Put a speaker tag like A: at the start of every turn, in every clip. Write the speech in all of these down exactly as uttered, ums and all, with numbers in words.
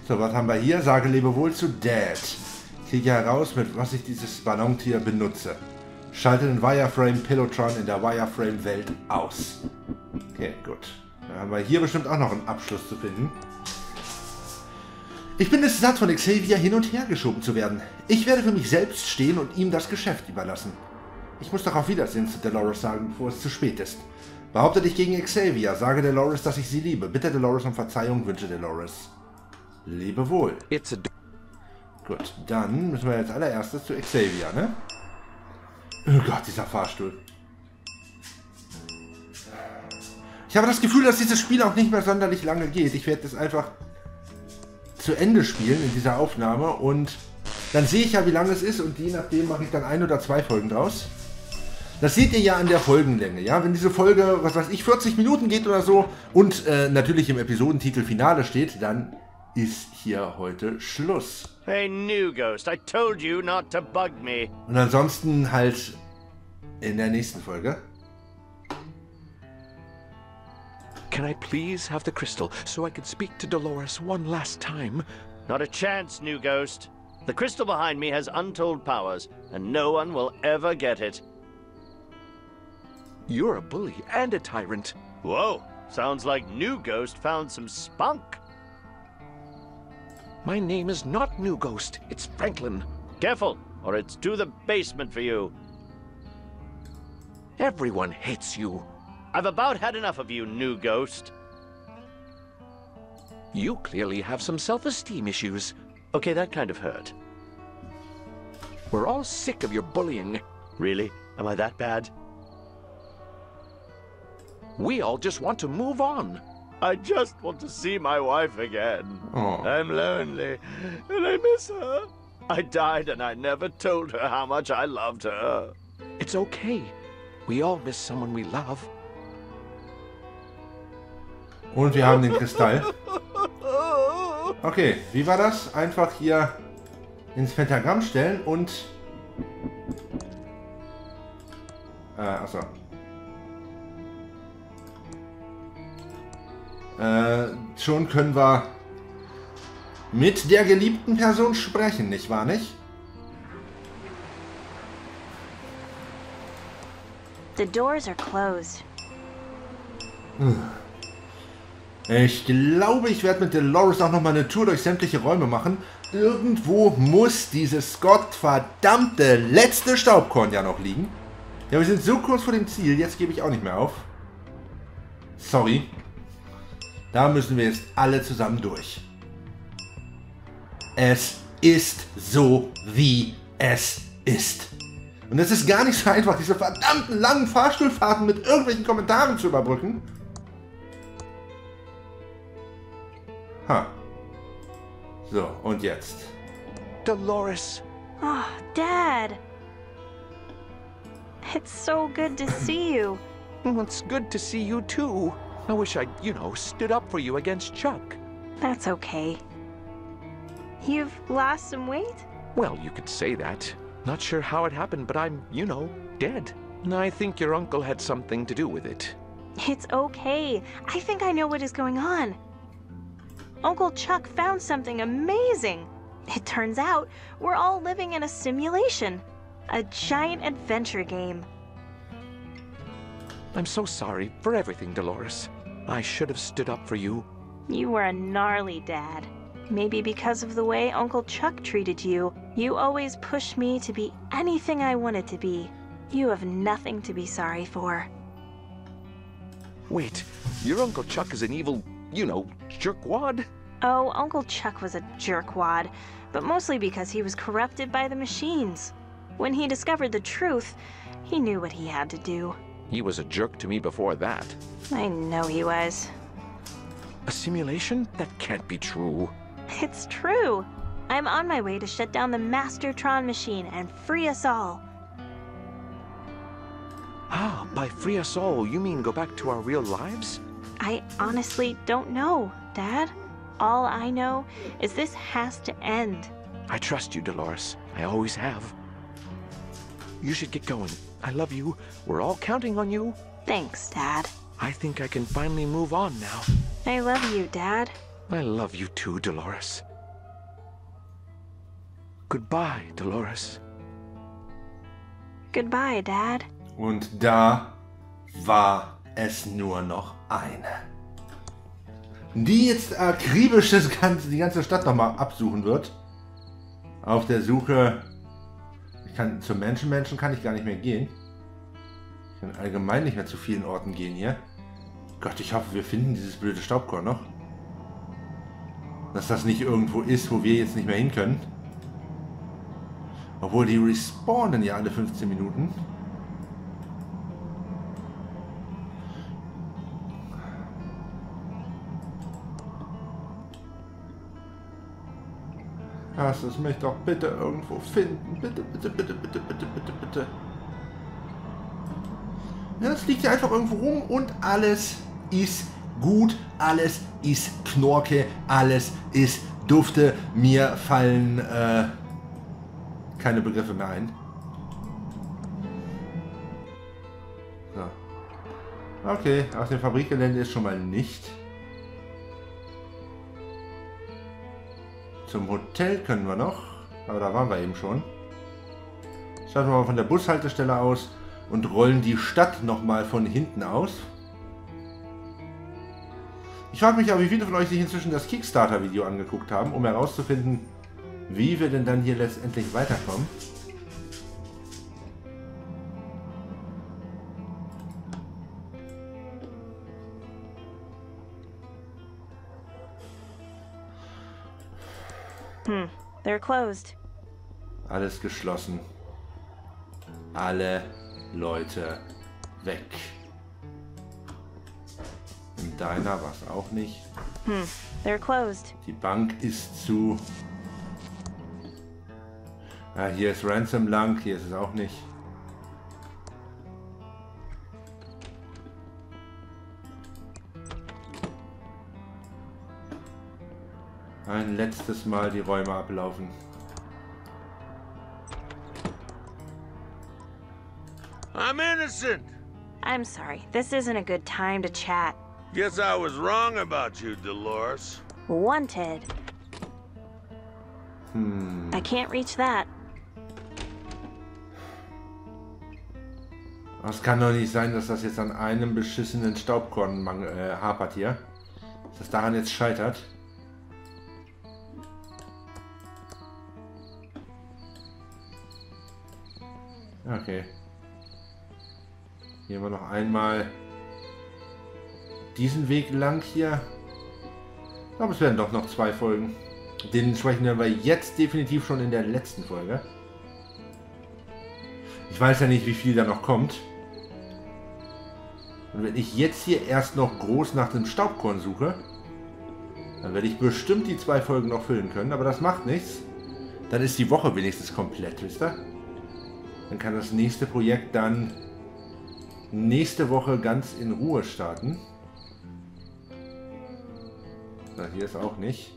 A: So, was haben wir hier? Sage Lebewohl zu Dad. Kriege heraus, mit was ich dieses Ballontier benutze. Schalte den Wireframe Pillowtron in der Wireframe-Welt aus. Okay, gut. Dann haben wir hier bestimmt auch noch einen Abschluss zu finden. Ich bin es satt, von Xavier hin und her geschoben zu werden. Ich werde für mich selbst stehen und ihm das Geschäft überlassen. Ich muss doch auf Wiedersehen zu Dolores sagen, bevor es zu spät ist. Behaupte dich gegen Xavier, sage Dolores, dass ich sie liebe. Bitte Dolores um Verzeihung, wünsche Dolores. Lebe wohl.
B: It's a
A: Gut, dann müssen wir jetzt allererstes zu Xavier, ne? Oh Gott, dieser Fahrstuhl. Ich habe das Gefühl, dass dieses Spiel auch nicht mehr sonderlich lange geht. Ich werde das einfach zu Ende spielen in dieser Aufnahme und dann sehe ich ja, wie lange es ist und je nachdem mache ich dann ein oder zwei Folgen draus. Das seht ihr ja an der Folgenlänge, ja? Wenn diese Folge, was weiß ich, vierzig Minuten geht oder so und äh, natürlich im Episodentitel Finale steht, dann ist hier heute Schluss.
C: Hey, New Ghost, I told you not to bug me.
A: Und ansonsten halt in der nächsten Folge.
B: Can I please have the crystal so I can speak to Dolores one last time?
C: Not a chance, New Ghost. The crystal behind me has untold powers, and no one will ever get it.
B: You're a bully and a tyrant.
C: Whoa, sounds like New Ghost found some spunk.
B: My name is not New Ghost, it's Franklin.
C: Careful, or it's to the basement for you.
B: Everyone hates you.
C: I've about had enough of you, New Ghost.
B: You clearly have some self-esteem issues.
C: Okay, that kind of hurt.
B: We're all sick of your bullying.
C: Really? Am I that bad?
B: We all just want to move on.
C: I just want to see my wife again.
A: Oh.
C: I'm lonely, and I miss her. I died and I never told her how much I loved her.
B: It's okay. We all miss someone we love.
A: Und wir haben den Kristall. Okay, wie war das? Einfach hier ins Pentagramm stellen und... Äh, achso. Äh, schon können wir mit der geliebten Person sprechen, nicht wahr, nicht?
D: The doors are closed.
A: Ich glaube, ich werde mit Dolores auch nochmal eine Tour durch sämtliche Räume machen. Irgendwo muss dieses gottverdammte letzte Staubkorn ja noch liegen. Ja, wir sind so kurz vor dem Ziel, jetzt gebe ich auch nicht mehr auf. Sorry. Da müssen wir jetzt alle zusammen durch. Es ist so, wie es ist. Und es ist gar nicht so einfach, diese verdammten langen Fahrstuhlfahrten mit irgendwelchen Kommentaren zu überbrücken. Ha. So, und jetzt.
B: Dolores.
D: Oh, Dad. It's so good to see you.
B: Well, it's good to see you too. I wish I'd, you know, stood up for you against Chuck.
D: That's okay. You've lost some weight?
B: Well, you could say that. Not sure how it happened, but I'm, you know, dead. And I think your uncle had something to do with it.
D: It's okay. I think I know what is going on. Uncle Chuck found something amazing. It turns out we're all living in a simulation. A giant adventure game.
B: I'm so sorry for everything, Dolores. I should have stood up for you.
D: You were a gnarly dad. Maybe because of the way Uncle Chuck treated you, you always pushed me to be anything I wanted to be. You have nothing to be sorry for.
B: Wait, your Uncle Chuck is an evil, you know, jerkwad?
D: Oh, Uncle Chuck was a jerkwad, but mostly because he was corrupted by the machines. When he discovered the truth, he knew what he had to do.
B: He was a jerk to me before that.
D: I know he was.
B: A simulation? That can't be true.
D: It's true. I'm on my way to shut down the Mastertron machine and free us all.
B: Ah, by free us all, you mean go back to our real lives?
D: I honestly don't know, Dad. All I know is this has to end.
B: I trust you, Dolores. I always have. You should get going. I love you. We're all counting on you.
D: Thanks, Dad.
B: I think I can finally move on now.
D: I love you, Dad.
B: I love you too, Dolores. Goodbye, Dolores.
D: Goodbye, Dad.
A: Und da war es nur noch eine, die jetzt akribisch das ganze, die ganze Stadt nochmal absuchen wird. Auf der Suche. Ich kann zum Menschenmenschen kann ich gar nicht mehr gehen. Ich kann allgemein nicht mehr zu vielen Orten gehen hier. Gott, ich hoffe, wir finden dieses blöde Staubkorn noch. Dass das nicht irgendwo ist, wo wir jetzt nicht mehr hin können. Obwohl die respawnen ja alle fünfzehn Minuten. Lass es mich doch bitte irgendwo finden. Bitte, bitte, bitte, bitte, bitte, bitte, bitte. Ja, es liegt ja einfach irgendwo rum und alles ist gut. Alles ist Knorke. Alles ist Dufte. Mir fallen äh, keine Begriffe mehr ein. So. Okay, auf dem Fabrikgelände ist schon mal nicht. Zum Hotel können wir noch, aber da waren wir eben schon. Starten wir mal von der Bushaltestelle aus und rollen die Stadt nochmal von hinten aus. Ich frage mich aber, wie viele von euch sich inzwischen das Kickstarter-Video angeguckt haben, um herauszufinden, wie wir denn dann hier letztendlich weiterkommen.
D: Hmm, they're closed.
A: Alles geschlossen. Alle Leute weg. Im Diner war es auch nicht.
D: Hmm, they're closed.
A: Die Bank ist zu. Ah, hier ist Ransom lang, hier ist es auch nicht. Ein letztes Mal die Räume ablaufen.
E: I'm innocent.
D: I'm sorry. This isn't a good time to chat.
E: Guess I was wrong about you, Dolores.
D: Wanted.
A: Hm.
D: I can't reach that.
A: Es kann doch nicht sein, dass das jetzt an einem beschissenen Staubkorn äh, hapert hier. Dass das daran jetzt scheitert. Okay. Gehen wir noch einmal diesen Weg lang hier. Ich glaube, es werden doch noch zwei Folgen. Den sprechen wir jetzt definitiv schon in der letzten Folge. Ich weiß ja nicht, wie viel da noch kommt. Und wenn ich jetzt hier erst noch groß nach dem Staubkorn suche, dann werde ich bestimmt die zwei Folgen noch füllen können. Aber das macht nichts. Dann ist die Woche wenigstens komplett, wisst ihr? Dann kann das nächste Projekt dann nächste Woche ganz in Ruhe starten. Na, hier ist auch nicht.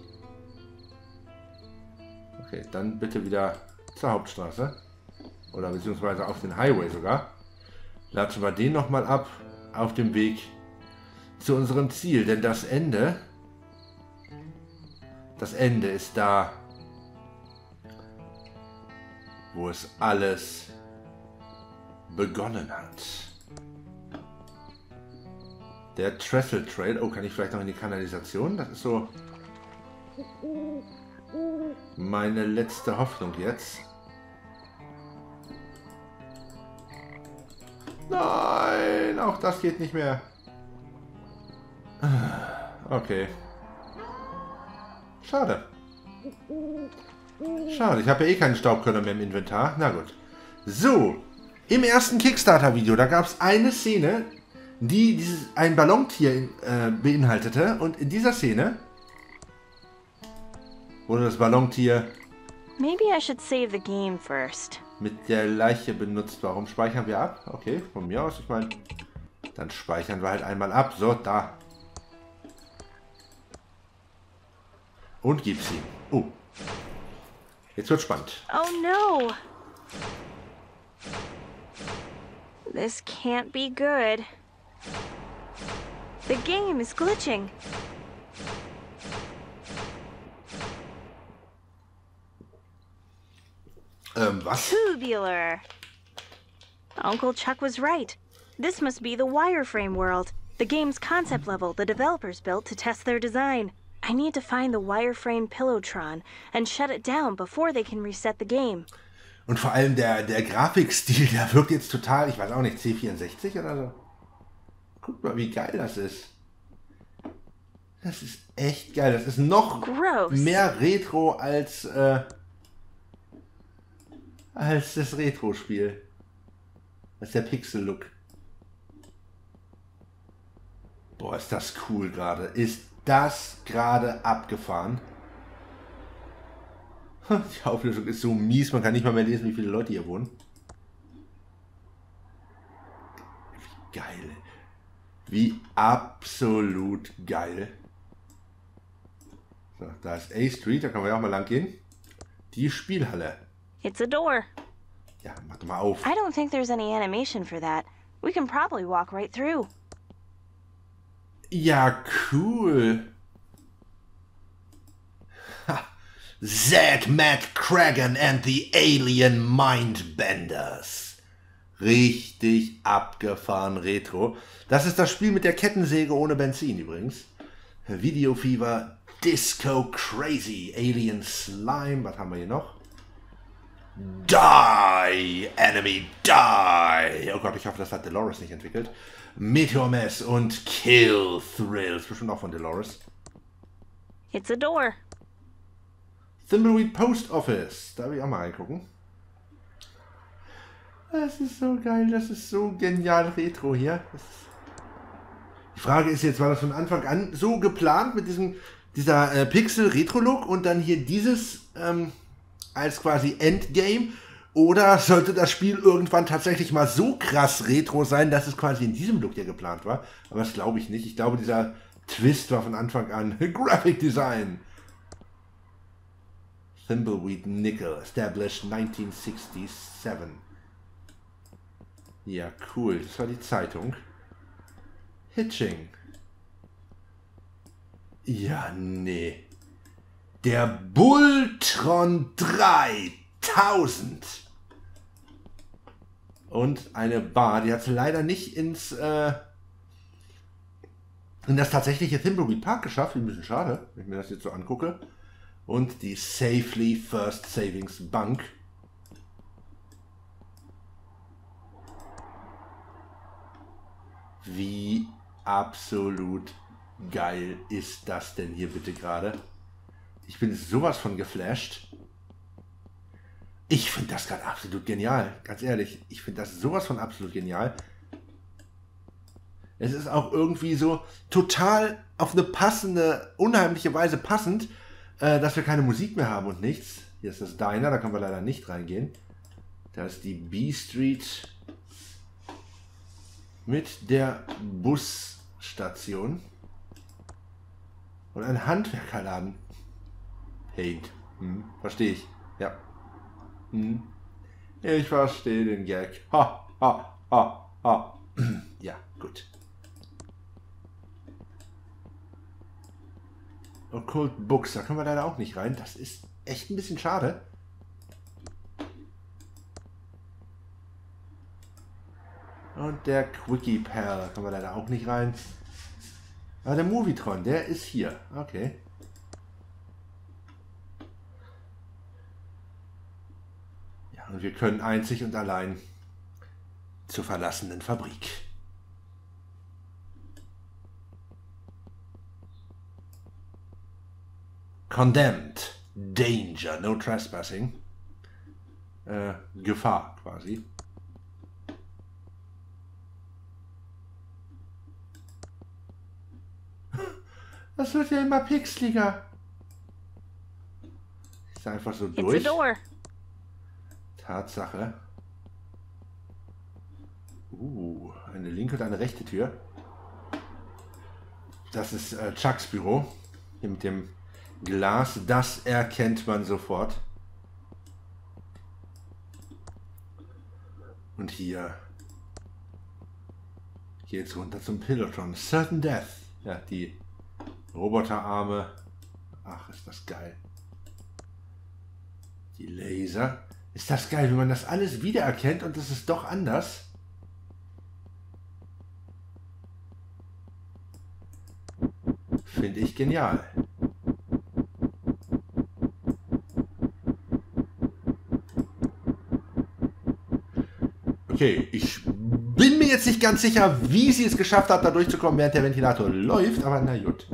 A: Okay, dann bitte wieder zur Hauptstraße. Oder beziehungsweise auf den Highway sogar. Latschen wir den nochmal ab auf dem Weg zu unserem Ziel. Denn das Ende, das Ende ist da, wo es alles begonnen hat. Der Trestle Trail. Oh, kann ich vielleicht noch in die Kanalisation? Das ist so meine letzte Hoffnung jetzt. Nein, auch das geht nicht mehr. Okay. Schade. Schade, ich habe ja eh keinen Staubkörner mehr im Inventar. Na gut. So, im ersten Kickstarter-Video, da gab es eine Szene, die dieses, ein Ballontier äh, beinhaltete. Und in dieser Szene wurde das Ballontier
D: Maybe I should save the game first.
A: mit der Leiche benutzt. Warum speichern wir ab? Okay, von mir aus, ich meine, dann speichern wir halt einmal ab. So, da. Und gib sie. Oh. Jetzt wird spannend.
D: Oh no! This can't be good. The game is glitching.
A: Ähm, was?
D: Tubular. Uncle Chuck was right. This must be the wireframe world, the game's concept level the developers built to test their design. I need to find the wireframe Pillowtron and shut it down before they can reset the game.
A: Und vor allem der, der Grafikstil, der wirkt jetzt total, ich weiß auch nicht, C vierundsechzig oder so. Guck mal, wie geil das ist. Das ist echt geil. Das ist noch
D: Gross.
A: mehr Retro als, äh, als das Retro-Spiel. Das ist der Pixel-Look. Boah, ist das cool gerade. Ist das gerade abgefahren? Die Auflösung ist so mies, man kann nicht mal mehr lesen, wie viele Leute hier wohnen. Wie geil. Wie absolut geil. So, da ist A Street, da können wir ja auch mal lang gehen. Die Spielhalle.
D: It's a door.
A: Ja, mach doch mal auf.
D: I don't think there's any animation for that. We can probably walk right through.
A: Ja, cool. Ha. Zed Matt Kragan and the Alien Mindbenders. Richtig abgefahren Retro. Das ist das Spiel mit der Kettensäge ohne Benzin übrigens. Video Fever, Disco Crazy, Alien Slime. Was haben wir hier noch? Die, Enemy, Die. Oh Gott, ich hoffe, das hat Dolores nicht entwickelt. Meteor Mess und Kill Thrills. Bestimmt auch von Dolores.
D: It's a door.
A: Thimbleweed Post Office. Da will ich auch mal reingucken. Das ist so geil. Das ist so genial Retro hier. Das ist Die Frage ist jetzt, war das von Anfang an so geplant mit diesem dieser äh, Pixel-Retro-Look und dann hier dieses ähm, als quasi Endgame? Oder sollte das Spiel irgendwann tatsächlich mal so krass Retro sein, dass es quasi in diesem Look hier geplant war? Aber das glaube ich nicht. Ich glaube, dieser Twist war von Anfang an Graphic Design. Thimbleweed Nickel, established nineteen sixty-seven. Ja, cool. Das war die Zeitung. Hitching. Ja, nee. Der Bulltron dreitausend. Und eine Bar, die hat es leider nicht ins äh, in das tatsächliche Thimbleweed Park geschafft. Ein bisschen schade, wenn ich mir das jetzt so angucke. Und die Safely First Savings Bank. Wie absolut geil ist das denn hier bitte gerade? Ich bin sowas von geflasht. Ich finde das gerade absolut genial. Ganz ehrlich, ich finde das sowas von absolut genial. Es ist auch irgendwie so total auf eine passende, unheimliche Weise passend, äh, dass wir keine Musik mehr haben und nichts. Hier ist das Diner, da können wir leider nicht reingehen. Da ist die B-Street mit der Busstation. Und ein Handwerkerladen. Paint. Hm, verstehe ich. Ja. Hm. Ich verstehe den Gag. Ha, ha, ha, ha. Ja, gut. Occult Books, da können wir leider auch nicht rein. Das ist echt ein bisschen schade. Und der Quickie Pal, da können wir leider auch nicht rein. Aber der Movietron, der ist hier. Okay. Ja, und wir können einzig und allein zur verlassenen Fabrik. Condemned. Danger. No trespassing. Äh, Gefahr quasi. Das wird ja immer pixeliger. Ist einfach so durch.
D: It's a door.
A: Tatsache. Uh, eine linke und eine rechte Tür. Das ist äh, Chucks Büro. Hier mit dem Glas. Das erkennt man sofort. Und hier geht's runter zum Pillowtron. Certain Death. Ja, die Roboterarme. Ach, ist das geil. Die Laser. Ist das geil, wenn man das alles wiedererkennt und das ist doch anders. Finde ich genial. Okay, ich bin mir jetzt nicht ganz sicher, wie sie es geschafft hat, da durchzukommen, während der Ventilator läuft, aber na gut.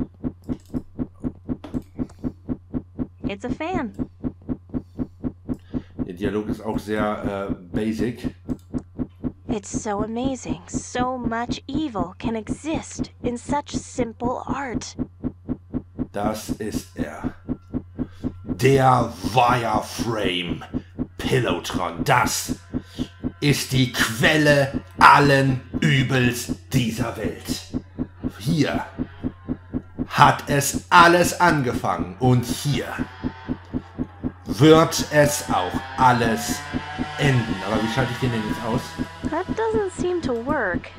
D: It's a fan.
A: Der Dialog ist auch sehr äh, basic.
D: It's so amazing. So much evil can exist in such simple art.
A: Das ist er. Der Wireframe Pillowtron. Das ist die Quelle allen Übels dieser Welt. Hier hat es alles angefangen und hier wird es auch alles enden. Aber wie schalte ich den denn jetzt aus?
D: That doesn't seem to work.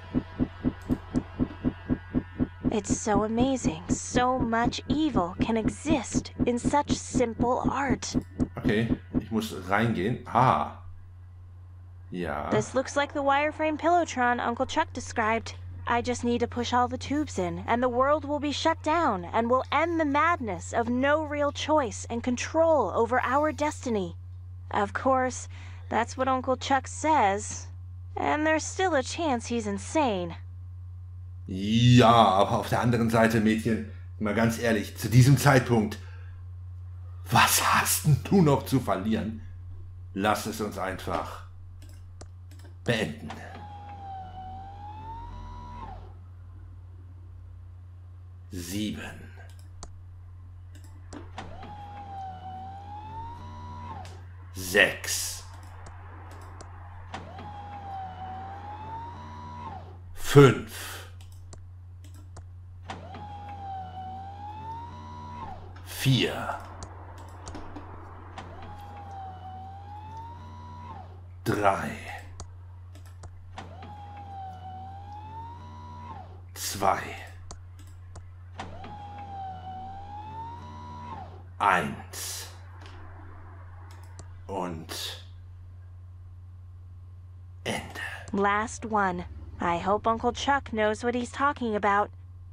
D: It's so amazing. So much evil can exist in such simple art.
A: Okay, ich muss reingehen. Ah. Ja.
D: This looks like the wireframe Pillowtron Uncle Chuck described. I just need to push all the tubes in, and the world will be shut down, and we'll end the madness of no real choice and control over our destiny. Of course, that's what Uncle Chuck says, and there's still a chance he's insane.
A: Ja, aber auf der anderen Seite, Mädchen, mal ganz ehrlich, zu diesem Zeitpunkt, was hast denn du noch zu verlieren? Lass es uns einfach beenden. Sieben. Sechs. Fünf. Vier. Drei. Zwei. Eins. Und Ende.
D: Last one. I hope Uncle Chuck knows what he's talking about.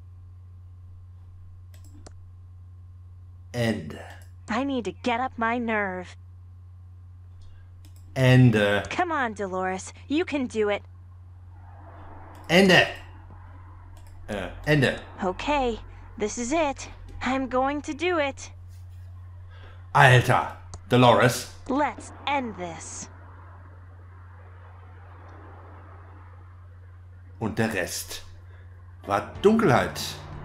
A: Ende.
D: I need to get up my nerve.
A: Ende.
D: Come on, Dolores. You can do it.
A: Ende. Äh, Ende.
D: Okay, this is it. I'm going to do it.
A: Alter, Dolores.
D: Let's end this.
A: Und der Rest war Dunkelheit.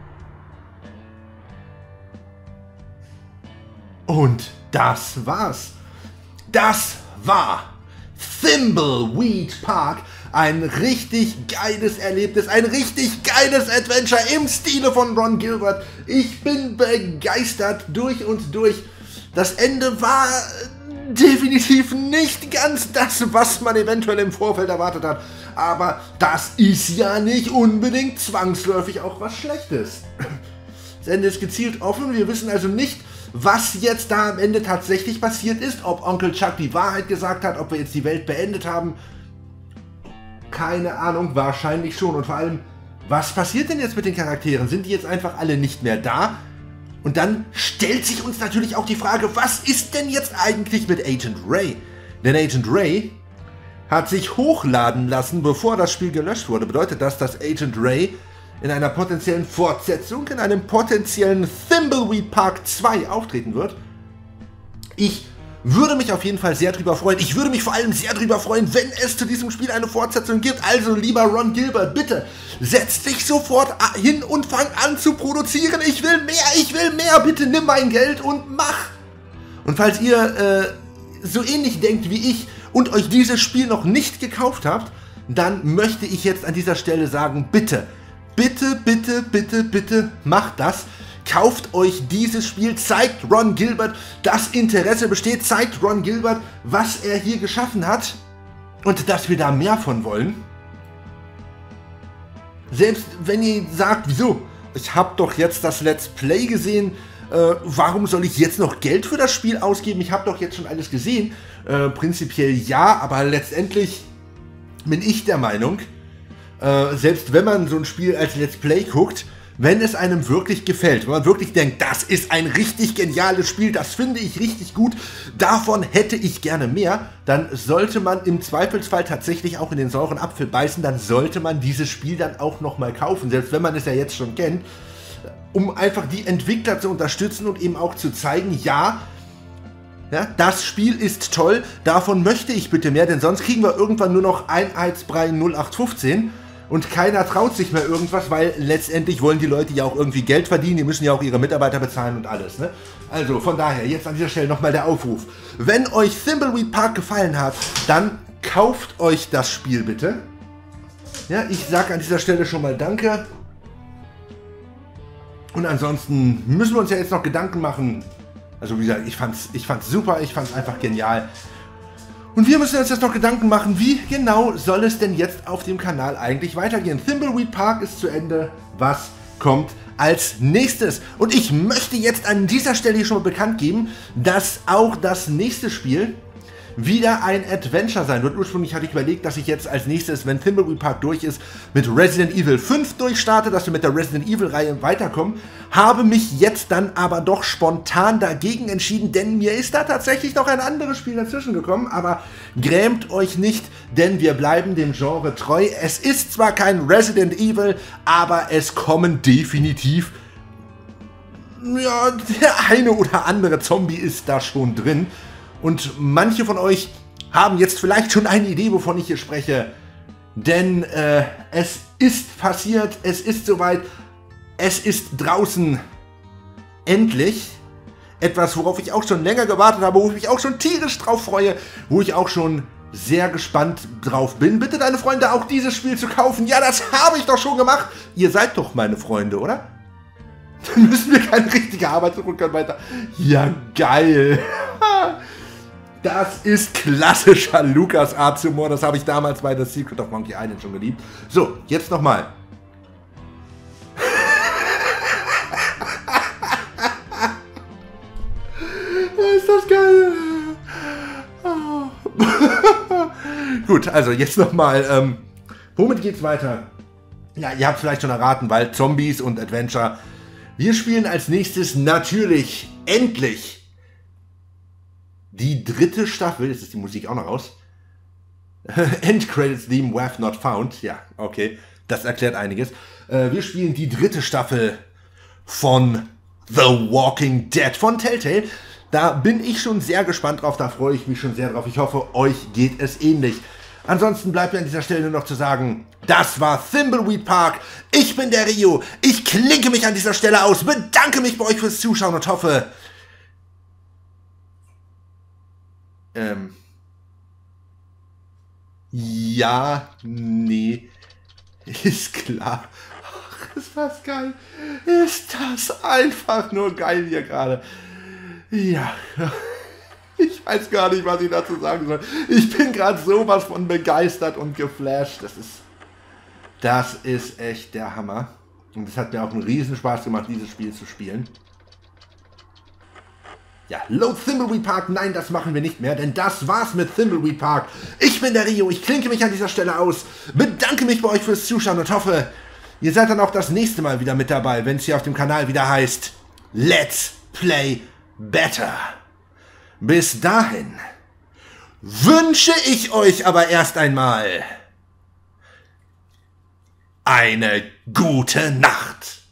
A: Und das war's. Das war Thimbleweed Park. Ein richtig geiles Erlebnis, ein richtig geiles Adventure im Stile von Ron Gilbert. Ich bin begeistert durch und durch. Das Ende war definitiv nicht ganz das, was man eventuell im Vorfeld erwartet hat. Aber das ist ja nicht unbedingt zwangsläufig auch was Schlechtes. Das Ende ist gezielt offen. Wir wissen also nicht, was jetzt da am Ende tatsächlich passiert ist. Ob Onkel Chuck die Wahrheit gesagt hat, ob wir jetzt die Welt beendet haben. Keine Ahnung, wahrscheinlich schon. Und vor allem, was passiert denn jetzt mit den Charakteren? Sind die jetzt einfach alle nicht mehr da? Und dann stellt sich uns natürlich auch die Frage, was ist denn jetzt eigentlich mit Agent Ray? Denn Agent Ray hat sich hochladen lassen, bevor das Spiel gelöscht wurde. Bedeutet das, dass Agent Ray in einer potenziellen Fortsetzung, in einem potenziellen Thimbleweed Park zwei auftreten wird? Ich würde mich auf jeden Fall sehr drüber freuen. Ich würde mich vor allem sehr drüber freuen, wenn es zu diesem Spiel eine Fortsetzung gibt. Also, lieber Ron Gilbert, bitte setz dich sofort hin und fang an zu produzieren. Ich will mehr, ich will mehr. Bitte nimm mein Geld und mach. Und falls ihr äh, so ähnlich denkt wie ich und euch dieses Spiel noch nicht gekauft habt, dann möchte ich jetzt an dieser Stelle sagen, bitte, bitte, bitte, bitte, bitte macht das. Kauft euch dieses Spiel, zeigt Ron Gilbert, dass Interesse besteht, zeigt Ron Gilbert, was er hier geschaffen hat und dass wir da mehr von wollen. Selbst wenn ihr sagt, wieso, ich habe doch jetzt das Let's Play gesehen Äh, warum soll ich jetzt noch Geld für das Spiel ausgeben? Ich habe doch jetzt schon alles gesehen. Äh, prinzipiell ja, aber letztendlich bin ich der Meinung, äh, selbst wenn man so ein Spiel als Let's Play guckt, wenn es einem wirklich gefällt, wenn man wirklich denkt, das ist ein richtig geniales Spiel, das finde ich richtig gut, davon hätte ich gerne mehr, dann sollte man im Zweifelsfall tatsächlich auch in den sauren Apfel beißen, dann sollte man dieses Spiel dann auch nochmal kaufen, selbst wenn man es ja jetzt schon kennt, um einfach die Entwickler zu unterstützen und eben auch zu zeigen, ja, ja, das Spiel ist toll, davon möchte ich bitte mehr, denn sonst kriegen wir irgendwann nur noch Einheitsbrei null acht fünfzehn. Und keiner traut sich mehr irgendwas, weil letztendlich wollen die Leute ja auch irgendwie Geld verdienen, die müssen ja auch ihre Mitarbeiter bezahlen und alles, ne? Also von daher, jetzt an dieser Stelle nochmal der Aufruf. Wenn euch Thimbleweed Park gefallen hat, dann kauft euch das Spiel bitte. Ja, ich sage an dieser Stelle schon mal Danke. Und ansonsten müssen wir uns ja jetzt noch Gedanken machen. Also wie gesagt, ich fand's, ich fand's super, ich fand's einfach genial. Und wir müssen uns jetzt noch Gedanken machen, wie genau soll es denn jetzt auf dem Kanal eigentlich weitergehen. Thimbleweed Park ist zu Ende. Was kommt als nächstes? Und ich möchte jetzt an dieser Stelle hier schon mal bekannt geben, dass auch das nächste Spiel wieder ein Adventure sein wird. Ursprünglich hatte ich überlegt, dass ich jetzt als nächstes, wenn Thimbleweed Park durch ist, mit Resident Evil fünf durchstarte, dass wir mit der Resident Evil Reihe weiterkommen. Habe mich jetzt dann aber doch spontan dagegen entschieden, denn mir ist da tatsächlich noch ein anderes Spiel dazwischen gekommen. Aber grämt euch nicht, denn wir bleiben dem Genre treu. Es ist zwar kein Resident Evil, aber es kommen definitiv, ja, der eine oder andere Zombie ist da schon drin. Und manche von euch haben jetzt vielleicht schon eine Idee, wovon ich hier spreche. Denn äh, es ist passiert, es ist soweit, es ist draußen endlich etwas, worauf ich auch schon länger gewartet habe, wo ich mich auch schon tierisch drauf freue, wo ich auch schon sehr gespannt drauf bin. Bitte deine Freunde auch dieses Spiel zu kaufen. Ja, das habe ich doch schon gemacht. Ihr seid doch meine Freunde, oder? Dann müssen wir keine richtige Arbeit tun können weiter. Ja, geil. Das ist klassischer LucasArts-Humor. Das habe ich damals bei The Secret of Monkey Island schon geliebt. So, jetzt nochmal. Ist das geil. Oh. Gut, also jetzt nochmal. Ähm, womit geht's weiter? Ja, ihr habt vielleicht schon erraten, weil Zombies und Adventure. Wir spielen als nächstes natürlich endlich die dritte Staffel, jetzt ist die Musik auch noch raus. End Credits Theme W A F Not Found. Ja, okay, das erklärt einiges. Äh, wir spielen die dritte Staffel von The Walking Dead von Telltale. Da bin ich schon sehr gespannt drauf, da freue ich mich schon sehr drauf. Ich hoffe, euch geht es ähnlich. Ansonsten bleibt mir an dieser Stelle nur noch zu sagen, das war Thimbleweed Park. Ich bin der Rio. Ich klinke mich an dieser Stelle aus, bedanke mich bei euch fürs Zuschauen und hoffe, Ähm. Ja, nee. Ist klar. Ach, ist das geil. Ist das einfach nur geil hier gerade. Ja. Ich weiß gar nicht, was ich dazu sagen soll. Ich bin gerade sowas von begeistert und geflasht. Das ist. Das ist echt der Hammer. Und es hat mir auch einen riesen Spaß gemacht, dieses Spiel zu spielen. Ja, Load Thimbleweed Park, nein, das machen wir nicht mehr, denn das war's mit Thimbleweed Park. Ich bin der Rio, ich klinke mich an dieser Stelle aus, bedanke mich bei euch fürs Zuschauen und hoffe, ihr seid dann auch das nächste Mal wieder mit dabei, wenn es hier auf dem Kanal wieder heißt Let's Play Better. Bis dahin wünsche ich euch aber erst einmal eine gute Nacht.